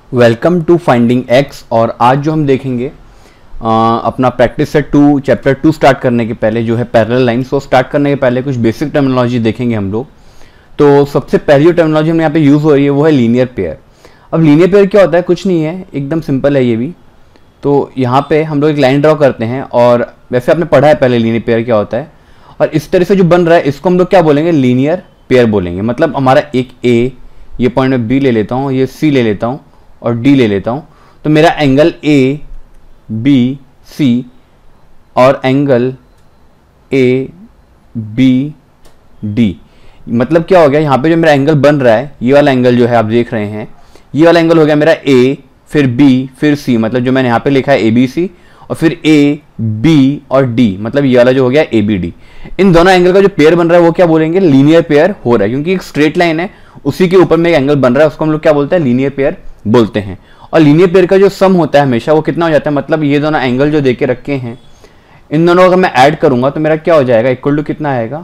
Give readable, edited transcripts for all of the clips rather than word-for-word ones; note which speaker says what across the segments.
Speaker 1: Welcome to finding x. और आज जो हम देखेंगे अपना प्रैक्टिस सेट 2 चैप्टर 2 स्टार्ट करने के पहले जो है पैरेलल लाइन्स, तो स्टार्ट करने के पहले कुछ बेसिक टर्मिनोलॉजी देखेंगे हम लोग। तो सबसे पहली जो टर्मिनोलॉजी हमें यहाँ पे यूज़ हो रही है वो है लीनियर पेयर। अब लीनियर पेयर क्या होता है? कुछ नहीं है, एकदम सिंपल है ये भी। तो यहाँ पे हम लोग एक लाइन ड्रॉ करते हैं और वैसे आपने पढ़ा है पहले लीनियर पेयर क्या होता है, और इस तरह से जो बन रहा है इसको हम लोग क्या बोलेंगे? लीनियर पेयर बोलेंगे। मतलब हमारा एक ए, ये पॉइंट में बी ले लेता हूँ, ये सी ले लेता हूँ और डी ले लेता हूँ, तो मेरा एंगल ए बी सी और एंगल ए बी डी, मतलब क्या हो गया यहाँ पे जो मेरा एंगल बन रहा है, ये वाला एंगल जो है आप देख रहे हैं, ये वाला एंगल हो गया मेरा ए, फिर बी, फिर सी, मतलब जो मैंने यहाँ पे लिखा है ए बी सी, और फिर ए बी और डी, मतलब ये वाला जो हो गया ए बी डी। इन दोनों एंगल का जो पेयर बन रहा है वो क्या बोलेंगे? लीनियर पेयर हो रहा है, क्योंकि एक स्ट्रेट लाइन है उसी के ऊपर में एक एंगल बन रहा है, उसको हम लोग क्या बोलते हैं? लीनियर पेयर बोलते हैं। और लीनियर पेयर का जो सम होता है हमेशा वो कितना हो जाता है? मतलब ये दोनों एंगल जो देके रखे हैं, इन दोनों का मैं ऐड करूंगा तो मेरा क्या हो जाएगा? इक्वल टू कितना आएगा?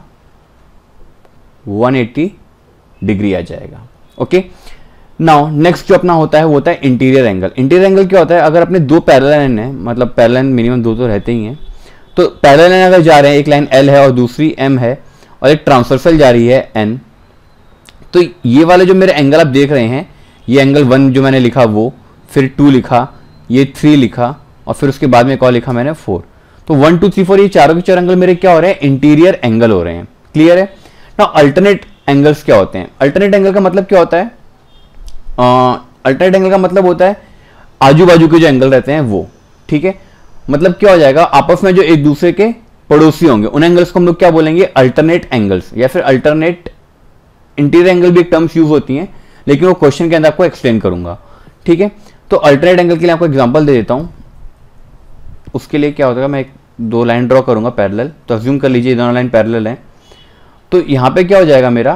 Speaker 1: 180 डिग्री आ जाएगा। ओके, नाउ नेक्स्ट जो अपना होता है वो होता है इंटीरियर एंगल। इंटीरियर एंगल क्या होता है? अगर अपने दो पैरेलल लाइन है, मतलब पैरेलल लाइन मिनिमम दो तो रहते ही हैं, तो पैरेलल लाइन अगर जा रहे हैं, एक लाइन एल है और दूसरी एम है और एक ट्रांसवर्सल जा रही है एन, तो ये वाले जो मेरे एंगल आप देख रहे हैं, ये एंगल 1 जो मैंने लिखा वो, फिर 2 लिखा, ये 3 लिखा और फिर उसके बाद में एक और लिखा मैंने 4। तो 1 2 3 4 ये चारों के चार एंगल मेरे क्या हो रहे हैं? इंटीरियर एंगल हो रहे हैं। क्लियर है ना? अल्टरनेट एंगल्स क्या होते हैं? अल्टरनेट एंगल का मतलब क्या होता है? अल्टरनेट एंगल का मतलब होता है आजू बाजू के जो एंगल रहते हैं वो। ठीक है, मतलब क्या हो जाएगा? आपस में जो एक दूसरे के पड़ोसी होंगे उन एंगल्स को हम लोग क्या बोलेंगे? अल्टरनेट एंगल्स, या फिर अल्टरनेट इंटीरियर एंगल भी एक टर्म्स यूज होती हैं, लेकिन वो क्वेश्चन के अंदर आपको एक्सप्लेन करूंगा। ठीक है, तो अल्टरनेट एंगल के लिए आपको एग्जांपल दे देता हूं। उसके लिए क्या होता है, मैं एक दो लाइन ड्रॉ करूंगा पैरेलल, तो अज्यूम कर लीजिए दोनों लाइन पैरेलल हैं। तो यहां पे क्या हो जाएगा मेरा?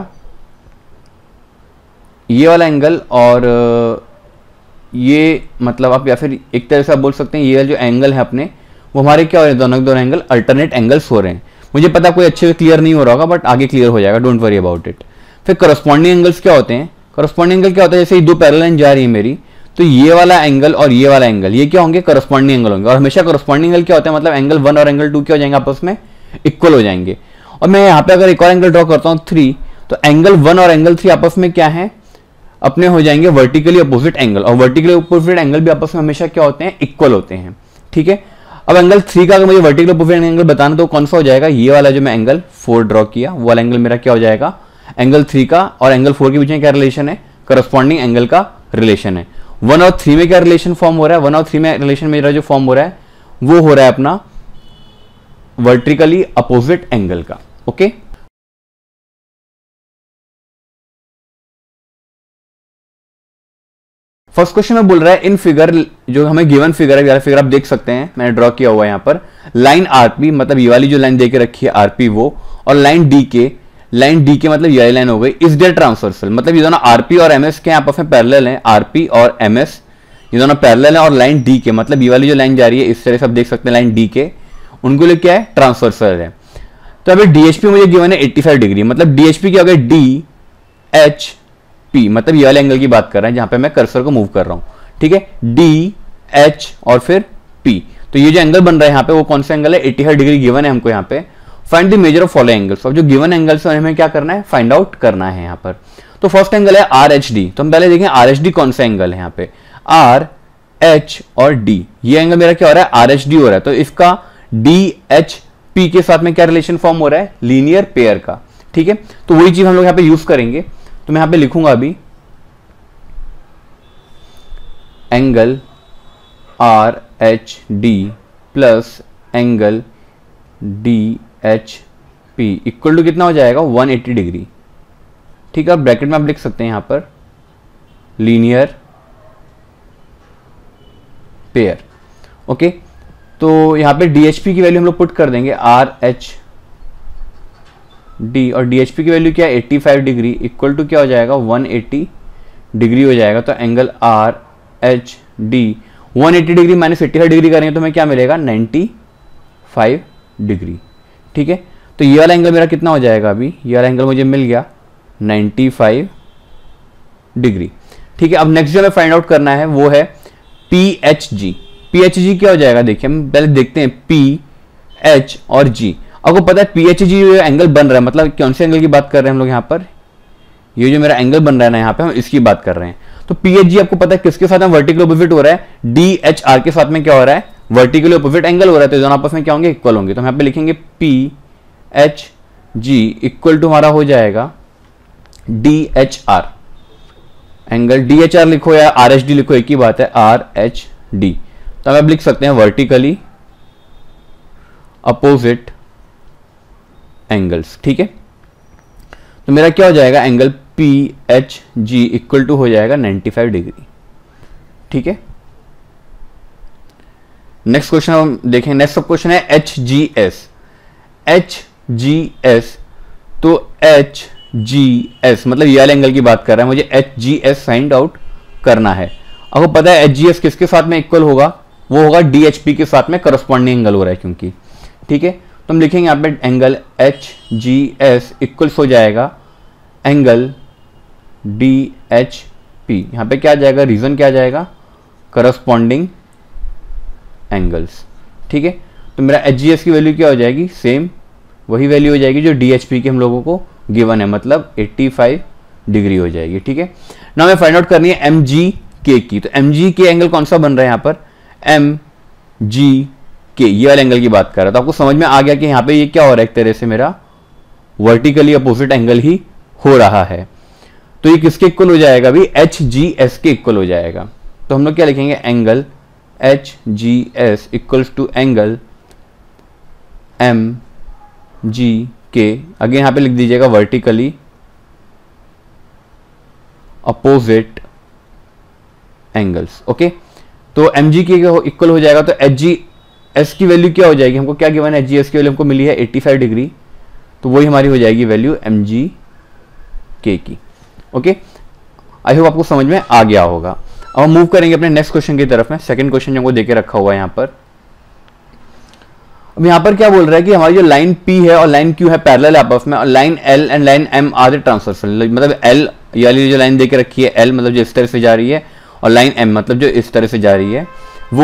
Speaker 1: ये वाला एंगल और ये, मतलब आप या फिर एक तरह से आप बोल सकते हैं ये जो एंगल है अपने, वो हमारे क्या हो रहे हैं? दोनों एंगल अल्टरनेट एंगल्स हो रहे हैं। मुझे पता कोई अच्छे से क्लियर नहीं हो रहा होगा, बट आगे क्लियर हो जाएगा, डोंट वरी अबाउट इट। फिर करस्पॉन्डिंग एंगल्स क्या होते हैं? करस्पॉन्डिंग एंगल क्या होता है? जैसे ये दो पैरेलल लाइन जा रही है मेरी, तो ये वाला एंगल और ये वाला एंगल ये क्या होंगे? करस्पॉन्डिंग एंगल होंगे। और हमेशा करस्पॉन्डिंग एंगल क्या होता है? मतलब एंगल 1 और एंगल 2 क्या हो जाएंगे? आपस में इक्वल हो जाएंगे। और मैं यहाँ पे अगर एक और एंगल ड्रॉ करता हूँ 3, तो एंगल 1 और एंगल 3 आपस में क्या है? अपने हो जाएंगे वर्टिकली अपोजिट एंगल, और वर्टिकली अपोजिट एंगल भी आपस में हमेशा क्या होते हैं? इक्वल होते हैं। ठीक है, अब एंगल 3 का अगर मुझे वर्टिकल अपोजिट एंगल बताना तो कौन सा हो जाएगा? ये वाला जो मैं एंगल 4 ड्रॉ किया वो वाला एंगल मेरा क्या हो जाएगा? एंगल 3 का और एंगल 4 के बीच में क्या रिलेशन है? करस्पॉन्डिंग एंगल का रिलेशन है। 1 और 3 में क्या रिलेशन फॉर्म हो रहा है? 1 और 3 में रिलेशन मेरा जो फॉर्म हो रहा है वो हो रहा है अपना वर्टिकली अपोजिट एंगल का। ओके, फर्स्ट क्वेश्चन में बोल रहा है इन फिगर, जो हमें गिवन फिगर है, फिगर आप देख सकते हैं मैंने ड्रॉ किया हुआ है यहाँ पर, लाइन आरपी, मतलब ये वाली जो लाइन देके रखी है आरपी वो, और लाइन डी के, लाइन डी के मतलब ये लाइन हो गई, इस डेयर ट्रांसवर्सल, मतलब ये दोनों आरपी और एमएस के आपस में पैरेलल हैं। आरपी और एमएस ये दोनों पैरेलल हैं, और लाइन डी के मतलब ये वाली जो लाइन जा रही है इस तरह से आप देख सकते हैं, लाइन डी के, उनको लिए क्या है? ट्रांसवर्सल है। तो अभी डीएचपी मुझे गिवन है 85 डिग्री, मतलब डीएचपी क्या हो गया? डी एच पी, मतलब ये वाले एंगल की बात कर रहे हैं जहां पे मैं कर्सर को मूव कर रहा हूं। ठीक है, डी एच और फिर पी, तो ये जो एंगल बन रहा है यहाँ पे वो कौन सा एंगल है? 85 डिग्री गिवन है हमको यहाँ पे। Find the measure of following angles, अब जो गिवन एंगल्स है हमें क्या करना है? फाइंड आउट करना है यहाँ पर। तो फर्स्ट एंगल है आर एच डी, तो हम पहले देखें आर एच डी कौन सा एंगल है यहाँ पे? आर एच और डी, ये एंगल मेरा क्या हो रहा है? आर एच डी हो रहा है। तो इसका डी एच पी के साथ में क्या रिलेशन फॉर्म हो रहा है? लीनियर पेयर का। ठीक है, तो वही चीज हम लोग यहाँ पे यूज करेंगे। तो मैं यहां पे लिखूंगा अभी angle R H D plus angle D H P equal to कितना हो जाएगा? 180 डिग्री। ठीक है, ब्रैकेट में आप लिख सकते हैं यहां पर लीनियर पेयर। ओके, तो यहां पे डीएचपी की वैल्यू हम लोग पुट कर देंगे, आर एच डी और डीएचपी की वैल्यू क्या है? 85 डिग्री इक्वल टू क्या हो जाएगा? 180 डिग्री हो जाएगा। तो angle R H D 180 degree minus 85 degree करेंगे तो हमें क्या मिलेगा? 95 डिग्री। ठीक है, तो ये वाला एंगल मेरा कितना हो जाएगा? अभी ये वाला एंगल मुझे मिल गया 95 डिग्री। ठीक है, अब नेक्स्ट जो हमें फाइंड आउट करना है वो है PHG। PHG क्या हो जाएगा, देखिए हम पहले देखते हैं PH और G। आपको पता है PHG जो एंगल बन रहा है, मतलब कौन से एंगल की बात कर रहे हैं हम लोग यहाँ पर, ये जो मेरा एंगल बन रहा है ना यहाँ पे, हम इसकी बात कर रहे हैं। तो PHG आपको पता है किसके साथ में वर्टिकल ऑपोजिट हो रहा है, DHR के साथ में क्या हो रहा है, वर्टिकल ऑपोजिट एंगल हो रहा है, तो दोनों आपस में क्या होंगे, इक्वल होंगे। तो हम यहाँ पे लिखेंगे PHG इक्वल टू हमारा हो जाएगा DHR। एंगल DHR लिखो या RHD लिखो, एक ही बात है, RHD। तो हम अब लिख सकते हैं वर्टिकली अपोजिट एंगल्स। ठीक है, तो मेरा क्या हो जाएगा, एंगल PHG इक्वल टू हो जाएगा 95 डिग्री। ठीक है, नेक्स्ट क्वेश्चन हम देखें। नेक्स्ट सब क्वेश्चन है HGS। HGS, तो HGS मतलब ये वाले एंगल की बात कर रहा है, मुझे HGS फाइंड आउट करना है। आपको पता है HGS किसके साथ में इक्वल होगा, वो होगा DHP के साथ में करस्पॉन्डिंग एंगल हो रहा है क्योंकि। ठीक है, तो हम लिखेंगे यहाँ पे एंगल HGS इक्वल्स हो जाएगा एंगल DHP। यहाँ पे क्या आ जाएगा, रीजन क्या आ जाएगा, करस्पॉन्डिंग एंगल्स। ठीक है, तो मेरा HGS की वैल्यू क्या हो जाएगी, सेम वही वैल्यू हो जाएगी जो DHP की हम लोगों को गिवन है, मतलब 85 डिग्री हो जाएगी। ठीक है, ना हमें फाइंड आउट करनी है MGK की। तो MGK एंगल कौन सा बन रहा है यहाँ पर, MGK ये वाले एंगल की बात कर रहा है। तो आपको समझ में आ गया कि यहाँ पे ये क्या हो रहा है, एक तरह से मेरा वर्टिकली अपोजिट एंगल ही हो रहा है। तो ये किसके इक्वल हो जाएगा, भी HGS के इक्वल हो जाएगा। तो हम लोग क्या लिखेंगे, angle HGS equals to angle MGK। Again यहाँ पे लिख दीजिएगा वर्टिकली अपोजिट एंगल्स। ओके, तो MGK के इक्वल हो जाएगा। तो HGS की वैल्यू क्या हो जाएगी, हमको क्या गिवन है, HGS की वैल्यू हमको मिली है 85 डिग्री, तो वही हमारी हो जाएगी वैल्यू MGK की। ओके, आई होप आपको समझ में आ गया होगा। अब हम मूव करेंगे अपने नेक्स्ट क्वेश्चन की तरफ में। सेकंड क्वेश्चन जो हमको देके रखा हुआ है यहाँ पर। अब यहाँ पर क्या बोल रहा है कि हमारी जो लाइन P है और लाइन Q है पैरेलल आपस में, और line L and line M are transversal. मतलब L ये वाली जो लाइन देके रखी है, L मतलब जो इस तरह से जा रही है, और लाइन M मतलब जो इस तरह से जा रही है,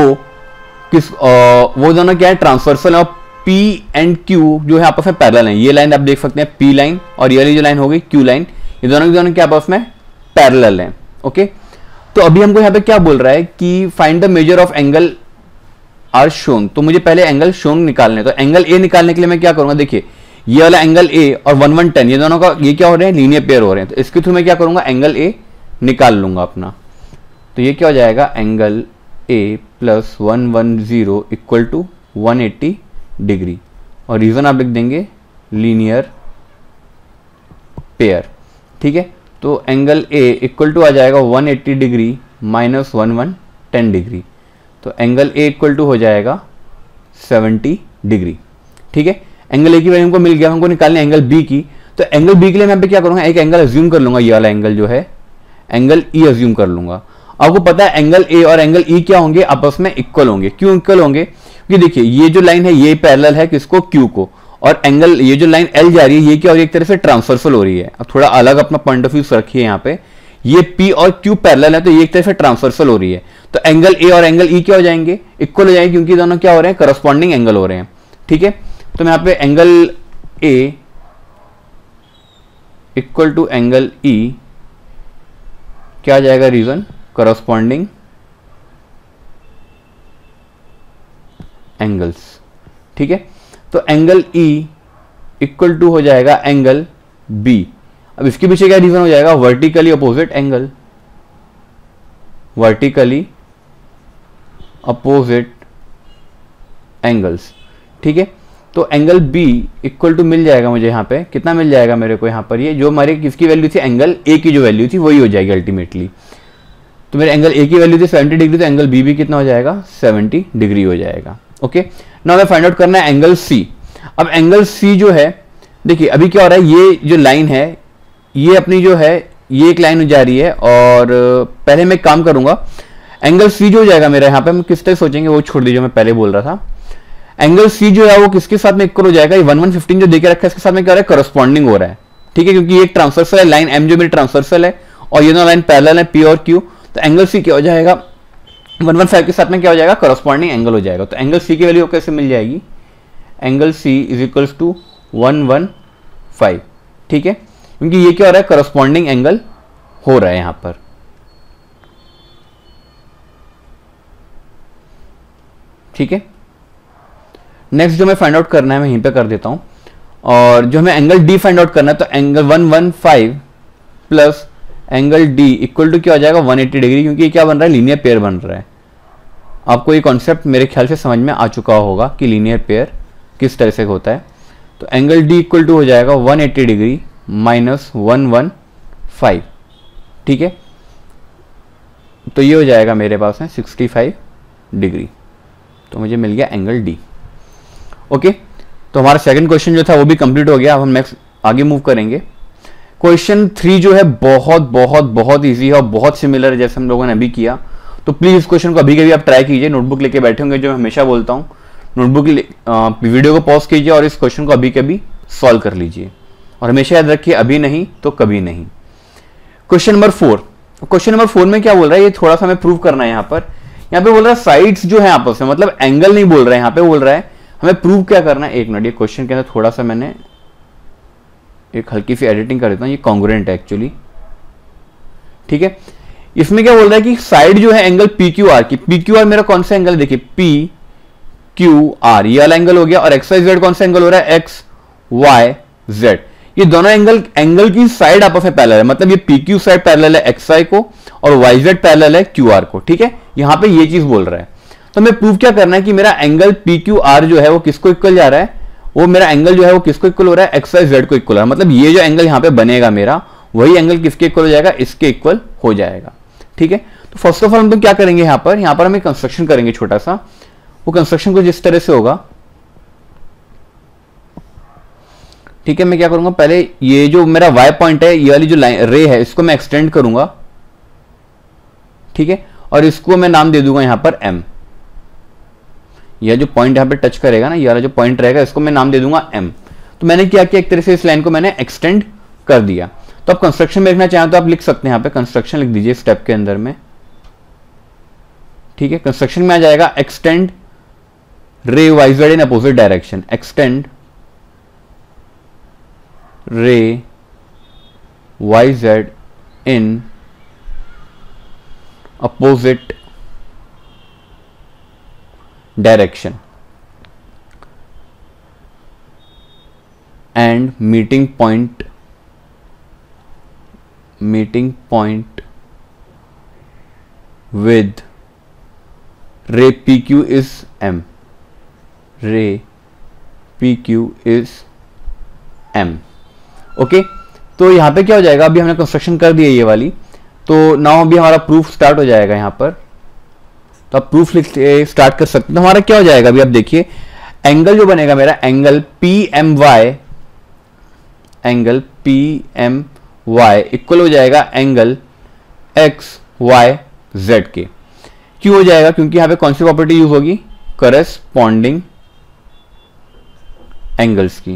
Speaker 1: वो दोनों क्या है, ट्रांसवर्सल। और P एंड Q जो है आपस में पैरेलल है। ये लाइन आप देख सकते हैं P लाइन, और ये वाली जो लाइन हो गई Q लाइन, ये दोनों क्या आपस में पैरेलल हैं। ओके, तो अभी हमको यहाँ पे क्या बोल रहा है कि find the measure of angle are shown. तो मुझे पहले एंगल शोन निकालने, तो एंगल ए निकालने के लिए मैं क्या करूंगा, देखिए ये वाला एंगल ए और 110 ये दोनों का ये क्या हो रहे हैं, लीनियर पेयर हो रहे हैं। तो इसके थ्रू मैं क्या करूंगा, एंगल ए निकाल लूंगा अपना। तो ये क्या हो जाएगा, angle A plus 110 equal to 180 degree, और रीजन आप लिख देंगे लीनियर पेयर। ठीक है, तो एंगल ए इक्वल टू आ जाएगा 180 डिग्री माइनस 110 डिग्री, तो एंगल ए इक्वल टू हो जाएगा 70 डिग्री। ठीक है, एंगल ए की वैल्यू हमको मिल गया, हमको निकालने एंगल बी की। तो एंगल बी के लिए मैं पे क्या करूंगा, एक एंगल अज्यूम कर लूंगा, ये वाला एंगल जो है एंगल ई अज्यूम कर लूंगा। आपको पता है एंगल ए और एंगल ई क्या होंगे, आपस में इक्वल होंगे। क्यों इक्वल होंगे, क्योंकि देखिए ये जो लाइन है ये पैरेलल है किसको, क्यू को, और एंगल ये जो लाइन एल जा रही है ये क्या हो रही है, एक तरह से ट्रांसवर्सल हो रही है। अब थोड़ा अलग अपना पॉइंट ऑफ व्यू रखिए यहाँ पे, ये पी और क्यू पैरेलल है तो ये एक तरह से ट्रांसवर्सल हो रही है। तो एंगल ए और एंगल ई क्या हो जाएंगे, इक्वल हो जाएंगे, क्योंकि दोनों क्या हो रहे हैं, करस्पॉन्डिंग एंगल हो रहे हैं। ठीक है, तो मैं यहाँ पे angle A equal to angle E क्या आ जाएगा, रीजन करस्पॉन्डिंग एंगल्स। ठीक है, तो एंगल ई इक्वल टू हो जाएगा एंगल बी। अब इसके पीछे क्या रीजन हो जाएगा, vertically opposite angle, vertically opposite angles. ठीक है, तो एंगल बी इक्वल टू मिल जाएगा मुझे यहाँ पे, कितना मिल जाएगा मेरे को यहाँ पर, ये जो हमारे किसकी वैल्यू थी, एंगल ए की जो वैल्यू थी वही हो जाएगी अल्टीमेटली। तो मेरे एंगल ए की वैल्यू थी 70 डिग्री, तो एंगल बी भी कितना हो जाएगा, 70 डिग्री हो जाएगा। ओके, नाउ हमें फाइंड आउट करना है एंगल सी। अब एंगल सी जो है, देखिए अभी क्या हो रहा है, ये जो लाइन है ये अपनी जो है ये एक लाइन जा रही है, और पहले मैं एक काम करूंगा, एंगल सी जो हो जाएगा मेरा यहाँ पे, हम किस तरह सोचेंगे वो छोड़ दीजिए, मैं पहले बोल रहा था। एंगल सी जो है वो किसके साथ में इक्वल हो जाएगा, ये 1115 जो देके रखा है इसके साथ में क्या हो रहा है, करस्पॉन्डिंग हो रहा है। ठीक है, क्योंकि ये एक ट्रांसवर्सल है, लाइन एम जो मेरी ट्रांसवर्सल है, और ये दोनों लाइन पैरेलल है P और Q, तो एंगल C क्या हो जाएगा 115 के साथ में क्या हो जाएगा करस्पॉन्डिंग एंगल हो जाएगा। तो एंगल C की वैल्यू कैसे मिल जाएगी, angle C is equals to 115, ठीक है, क्योंकि ये क्या हो रहा है करस्पॉन्डिंग एंगल हो रहा है यहां पर। ठीक है, नेक्स्ट जो मैं फाइंड आउट करना है मैं यहीं पे कर देता हूं, और जो हमें एंगल D फाइंड आउट करना है तो angle 115 plus angle D equal to क्या हो जाएगा 180 डिग्री, क्योंकि ये क्या बन रहा है लीनियर पेयर बन रहा है। आपको ये कॉन्सेप्ट मेरे ख्याल से समझ में आ चुका होगा कि लीनियर पेयर किस तरह से होता है। तो एंगल D इक्वल टू हो जाएगा 180 डिग्री माइनस 115, ठीक है, तो ये हो जाएगा मेरे पास है 65 डिग्री, तो मुझे मिल गया एंगल D। ओके, तो हमारा सेकंड क्वेश्चन जो था वो भी कंप्लीट हो गया। अब हम नेक्स्ट आगे मूव करेंगे। क्वेश्चन 3 जो है बहुत बहुत बहुत इजी है और बहुत सिमिलर है जैसे हम लोगों ने अभी किया, तो प्लीज इस क्वेश्चन को अभी के भी आप ट्राई कीजिए। नोटबुक लेके बैठे होंगे, जो मैं हमेशा बोलता हूँ, नोटबुक वीडियो को पॉज कीजिए और इस क्वेश्चन को अभी के भी सॉल्व कर लीजिए, और हमेशा याद रखिए अभी नहीं तो कभी नहीं। क्वेश्चन नंबर 4, क्वेश्चन नंबर 4 में क्या बोल रहा है, ये थोड़ा सा हमें प्रूव करना है। यहाँ पे बोल रहा है साइड्स जो है आपस में, मतलब एंगल नहीं बोल रहा है, यहाँ पे बोल रहा है हमें प्रूव क्या करना है। एक मिनट, ये क्वेश्चन के अंदर थोड़ा सा मैंने एक हल्की सी एडिटिंग कर देता हूँ, ये कॉन्ग्रुएंट है एक्चुअली, ठीक है। इसमें क्या बोल रहा है कि साइड जो है एंगल PQR की, PQR मेरा कौन सा एंगल देखिए PQR, ये वाला एंगल हो गया, और XYZ कौन सा एंगल हो रहा है XYZ। ये दोनों एंगल की साइड आपस में पैरेलल है, मतलब ये PQ साइड पैरेलल है XY को और YZ पैरेलल है QR को, ठीक है। यहां पे ये चीज बोल रहा है, तो हमें प्रूव क्या करना है कि मेरा एंगल PQR जो है वो किसको इक्वल जा रहा है, वो मेरा एंगल जो है वो किसको इक्वल हो रहा है XYZ को इक्वल हो रहा है। मतलब ये जो एंगल यहां पे बनेगा मेरा, वही एंगल किसके इक्वल हो जाएगा, इसके इक्वल हो जाएगा, ठीक है। तो फर्स्ट ऑफ ऑल हम तो क्या करेंगे, यहां पर हम एक कंस्ट्रक्शन करेंगे छोटा सा। वो कंस्ट्रक्शन कुछ इस तरह से होगा, ठीक है। मैं क्या करूंगा, पहले ये जो मेरा Y पॉइंट है, ये वाली जो लाइन रे है, इसको मैं एक्सटेंड करूंगा, ठीक है, और इसको मैं नाम दे दूंगा यहां पर M। यह जो पॉइंट यहां पे टच करेगा ना, ये वाला जो पॉइंट रहेगा, इसको मैं नाम दे दूंगा M। तो मैंने क्या किया, एक तरह से इस लाइन को मैंने एक्सटेंड कर दिया। तो आप कंस्ट्रक्शन में लिखना चाहें तो आप लिख सकते हैं, यहां पे कंस्ट्रक्शन लिख दीजिए स्टेप के अंदर में, ठीक है। कंस्ट्रक्शन में आ जाएगा extend ray YZ in opposite direction, extend ray YZ in opposite direction and meeting point with ray PQ is M, ray PQ is M, okay. तो यहां पे क्या हो जाएगा, अभी हमने कंस्ट्रक्शन कर दिया ये वाली, तो नाउ अभी हमारा प्रूफ स्टार्ट हो जाएगा यहां पर। तो आप प्रूफ लिख स्टार्ट कर सकते हैं। तो हमारा क्या हो जाएगा, अभी आप देखिए एंगल जो बनेगा मेरा, एंगल PMY इक्वल हो जाएगा एंगल XYZ के। क्यों हो जाएगा, क्योंकि यहां पे कौन सी प्रॉपर्टी यूज होगी, करस्पॉन्डिंग एंगल्स की,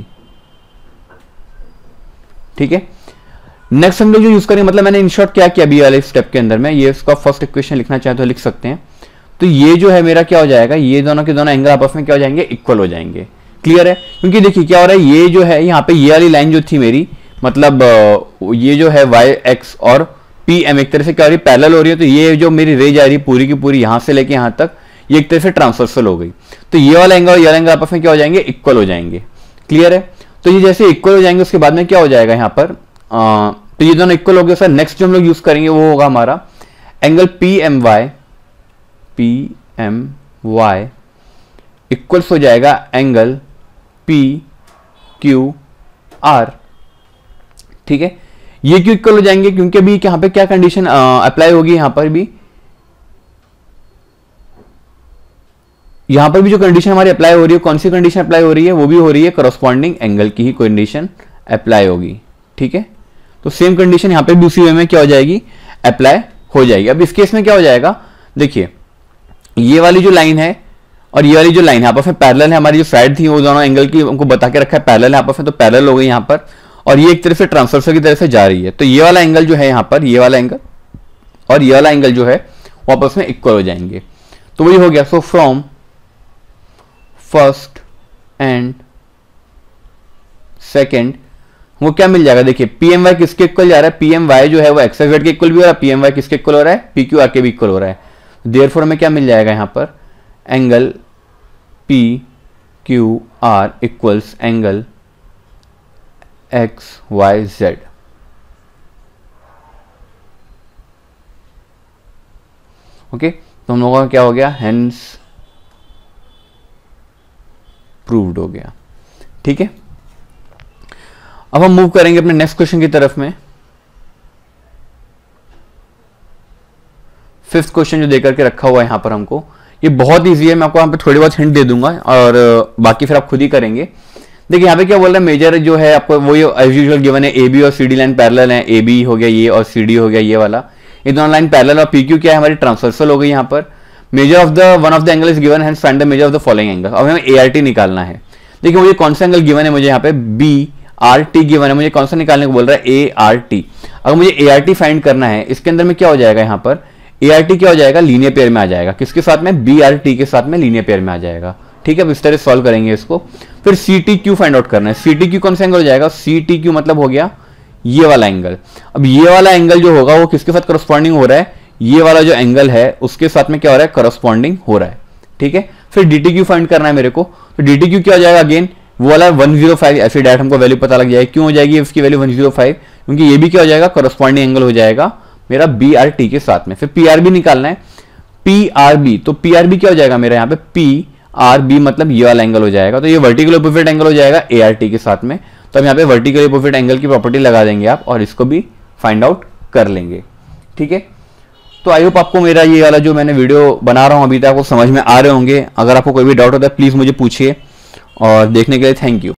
Speaker 1: ठीक है। नेक्स्ट हम लोग जो यूज करेंगे, मतलब मैंने इन शॉर्ट क्या किया अभी वाले स्टेप के अंदर में, ये इसका फर्स्ट इक्वेशन लिखना चाहे तो लिख सकते हैं। तो ये जो है मेरा क्या हो जाएगा, ये दोनों के दोनों एंगल आपस में क्या हो जाएंगे, इक्वल हो जाएंगे। क्लियर है, क्योंकि देखिए क्या हो रहा है, ये जो है यहाँ पे ये वाली लाइन जो थी मेरी, मतलब ये जो है YX और PM एक तरह से क्या हो रही है, पैरेलल हो रही है। तो ये जो मेरी रे जा रही है पूरी की पूरी यहां से लेके यहां तक, ये एक तरह से ट्रांसवर्सल हो गई। तो ये वाला एंगल और ये वाला एंगल आपस में क्या हो जाएंगे, इक्वल हो जाएंगे। क्लियर है, तो ये जैसे इक्वल हो जाएंगे उसके बाद में क्या हो जाएगा यहाँ पर, तो ये दोनों इक्वल हो गए। सर नेक्स्ट जो हम लोग यूज करेंगे वो होगा हमारा एंगल PMY इक्वल्स हो जाएगा एंगल PQR, ठीक है। ये क्यों इक्वल हो जाएंगे, क्योंकि अभी यहां पे क्या कंडीशन अप्लाई होगी, यहां पर भी जो कंडीशन हमारी अप्लाई हो रही है, कौन सी कंडीशन अप्लाई हो रही है, वो भी हो रही है करस्पॉन्डिंग एंगल की ही कंडीशन अप्लाई होगी, ठीक है। तो सेम कंडीशन यहां पे भी उसी वे में क्या हो जाएगी, अप्लाई हो जाएगी। अब इस केस में क्या हो जाएगा, देखिए ये वाली जो लाइन है और ये वाली जो लाइन है आपस में पैरेलल है, हमारी जो साइड थी वो दोनों एंगल की हमको बता के रखा है पैरेलल है आपस में, तो पैरेलल हो गई यहां पर। और ये एक तरफ से ट्रांसवर्सल की तरफ से जा रही है, तो ये वाला एंगल जो है यहाँ पर, ये वाला एंगल और ये वाला एंगल जो है वो आपस में इक्वल हो जाएंगे। तो वही हो गया। So from first and second वो क्या मिल जाएगा, देखिए पी एम वाई किसके इक्वल जा रहा है, पी एम वाई जो है वो एक्स जेड के इक्वल भी हो रहा है, पी एम वाई किसके इक्वल हो रहा है, पी क्यू आर के भी इक्वल हो रहा है। देयरफॉर हमें क्या मिल जाएगा यहाँ पर, angle P Q R equals angle X Y Z. Okay, तो हम लोगों का क्या हो गया, हेंस प्रूव्ड हो गया। ठीक है, अब हम मूव करेंगे अपने नेक्स्ट क्वेश्चन की तरफ में। फिफ्थ क्वेश्चन जो देकर के रखा हुआ है यहां पर हमको, ये बहुत इजी है, मैं आपको यहाँ पे थोड़ी बहुत हिंट दे दूंगा और बाकी फिर आप खुद ही करेंगे। देखिए यहाँ पे क्या बोल रहा है, मेजर जो है आपको वही एज यूजुअल गिवन है, ए बी और सी डी लाइन पैरेलल है, ए बी हो गया ये और सी डी हो गया ये वाला, ये दोनों लाइन पैरेलल, और पी क्यू क्या है हमारी ट्रांसवर्सल हो गई यहाँ पर। Measure of the one of the angle is given, hence find the measure of the following angle. अब हमें ए आर टी निकालना है। देखिए मुझे कौन सा एंगल गिवन है, मुझे यहाँ पे बी आर टी गिवन है, मुझे कौन सा निकालने को बोल रहा है, ए आर टी। अगर मुझे ए आर टी फाइंड करना है, इसके अंदर में क्या हो जाएगा यहाँ पर, ए आर टी क्या हो जाएगा, लीनियर पेयर में आ जाएगा, किसके साथ में, बी आर टी के साथ में लीनियर पेयर में आ जाएगा। ठीक है, अब इस तरह सॉल्व करेंगे इसको। फिर C T Q find out करना है, सी टी क्यू कौन सा एंगल हो जाएगा, सी टी क्यू मतलब हो गया ये वाला एंगल। अब ये वाला एंगल जो होगा वो किसके साथ करस्पॉन्डिंग हो रहा है, ये वाला जो एंगल है उसके साथ में क्या हो रहा है, करस्पॉन्डिंग हो रहा है। ठीक है, फिर डी टी क्यू फाइंड करना है मेरे को, तो डी टी क्यू क्या हो जाएगा, अगेन वो वाला 105, ऐसे डायरेक्ट हमको वैल्यू पता लग जाएगी। क्यों हो जाएगी इसकी वैल्यू 105, क्योंकि ये भी क्या हो जाएगा, करस्पॉन्डिंग एंगल हो जाएगा मेरा बी आर टी के साथ में। फिर पी आर बी निकालना है, पी आर बी, तो पी आर बी क्या हो जाएगा मेरा यहाँ पे, पी आर बी मतलब ये वाला एंगल हो जाएगा, तो ये वर्टिकल ऑपोजिट एंगल हो जाएगा ए आर टी के साथ में। तो हम यहाँ पे वर्टिकल ऑपोजिट एंगल की प्रॉपर्टी लगा देंगे आप, और इसको भी फाइंड आउट कर लेंगे। ठीक है, तो आई होप आपको मेरा ये वाला जो मैंने वीडियो बना रहा हूँ अभी तक आपको समझ में आ रहे होंगे। अगर आपको कोई भी डाउट होता है प्लीज मुझे पूछिए, और देखने के लिए थैंक यू।